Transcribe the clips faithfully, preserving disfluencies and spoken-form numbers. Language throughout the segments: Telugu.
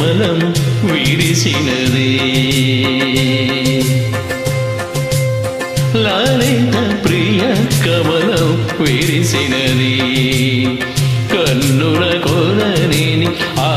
కమలం విరిసినది లాలిత ప్రియ కమలం విరిసినది కన్నుల కొరనేని ఆ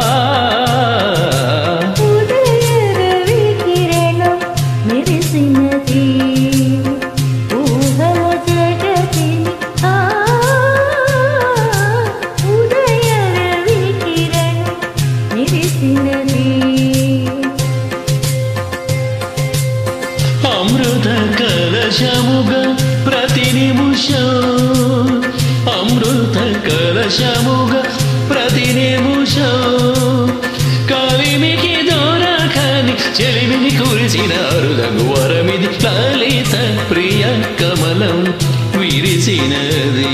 అమృత కలశముగ ప్రతి నిమిషం అమృత కలశముగ ప్రతి నిమిషం కలిమికి దొరకని చెలిమిని కురిసిన అరుదగు వరమిది లలిత ప్రియ కమలం విరిసినది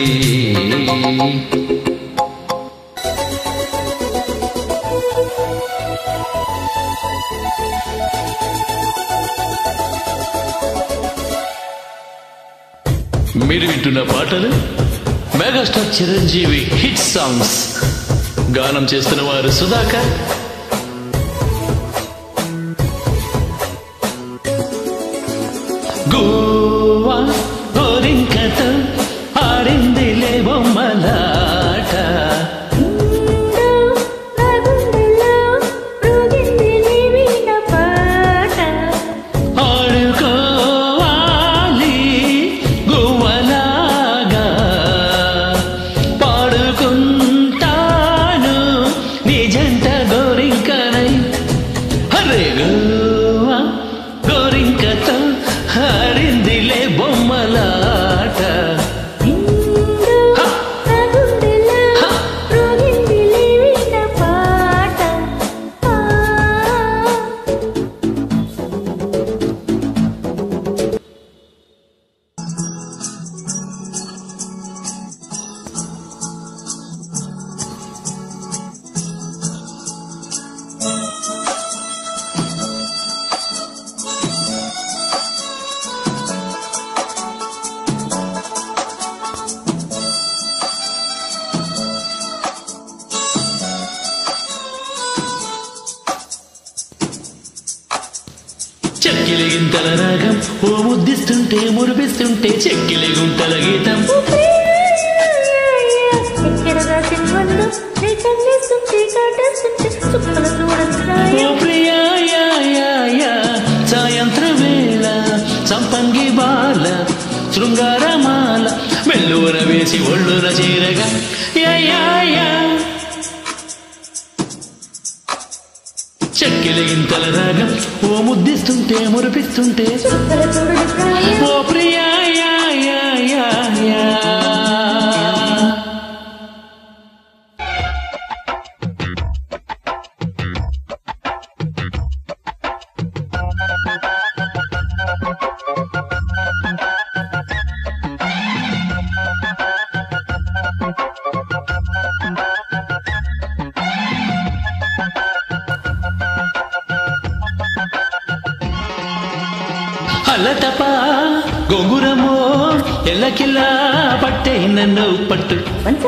మీరు వింటున్న పాటలు మెగాస్టార్ చిరంజీవి హిట్ సాంగ్స్ గానం చేస్తున్న వారు సుధాకర్ గోవా గోరింకతో ఆడిందిలే బొమ్మలాట గోరింకతో హరిందిలే బొమ్మలాట చెక్కిలి గుంతల రాగం ఓ ముద్దిస్తుంటే మురిపిస్తుంటే చెక్కిలి గుంతల గీతం సాయంత్రం వేళ సంపంగి బాల శృంగారమాల మెల్లూర వేసి ఒళ్ళున చేరగా చెక్కిలి గింతల రాగం ఓ ముద్దిస్తుంటే మురిపిస్తుంటే ఓ ప్రియా యా యా యా యా అల్లటపా గోంగురమో ఎల్లకిల్లా పట్టే నన్ను పట్టు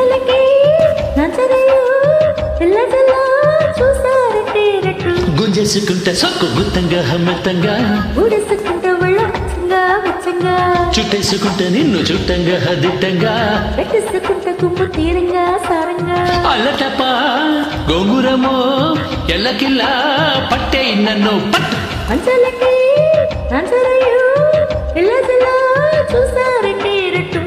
గుంజేసుకుంటా సొక్కు గుత్తంగా హమ్మెత్తంగా చుట్టేసుకుంటా నిన్ను చుట్టంగా దిట్టంగా అల్లటపా గోంగురమో ఎల్లకిల్లా పట్టే నన్ను పట్టు చూసారంటే రట్టు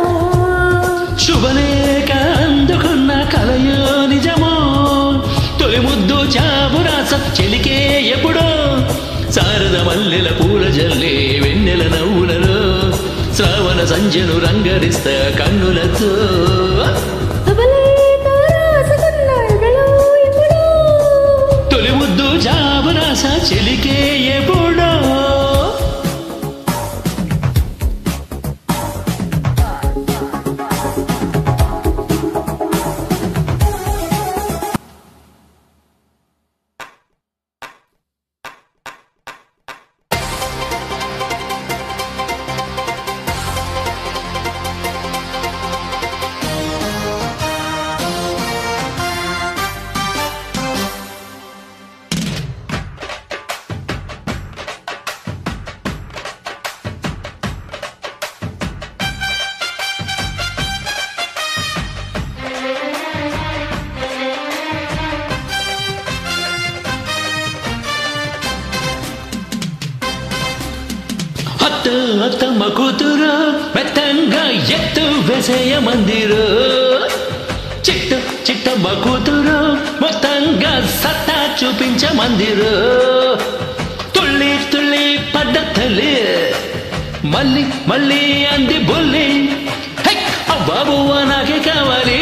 శుభలేఖ అందుకున్న కలయో నిజమో మల్లెల పూల జల్లే వెన్నెల నవ్వులలో శ్రావణ సంజను రంగరిస్తా కన్నులతో తొలి ముద్దు జాబరాస చెలికే ఎప్పుడో అత్తమ్మ కూతురు మెత్తంగా ఎత్తు వేసేయ మందిరు చిట్ట చిట్టమ్మ కూతురు మొత్తంగా సత్తా చూపించ మందిరు తుళ్ళి తుళ్ళి పడ్డ తల్లి మళ్ళీ మళ్ళీ అంది బుల్లి బాబు నాకే కావాలి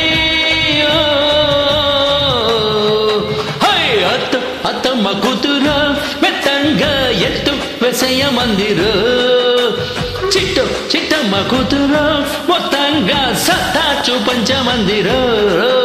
అత్త అత్తమ్మ కూతురు మెత్తంగా ఎత్తు వేసేయ మందిరు చిట్టు చిట్టమ్మ కూతురు మొత్తంగా సత్తా చూపించ మందిరు